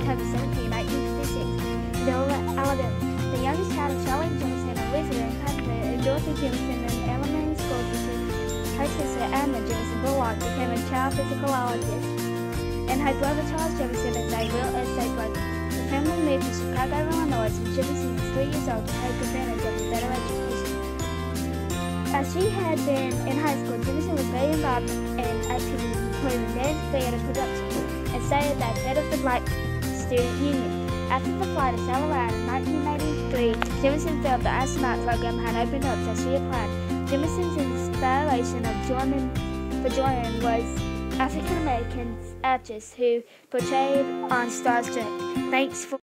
October 17, 1956, Alabama. The youngest child of Charlotte Jemison, Elizabeth Putnam, and Dorothy Jemison, an elementary school teacher. Her sister, Emma Jemison Bullock, became a child physiologist, and her brother Charles Jemison is a real estate broker. The family moved to Chicago, Illinois when Jemison was 3 years old to take advantage of a better education. As she had been in high school, Jemison was very involved in activities including dance, theater, production, and started as head of the Black Student Union. After the flight of Colorado in 1983, Jemison felt the astronaut program had opened up, so she applied. Jemison's inspiration for joining was African-American actress who portrayed on Star Trek. Thanks for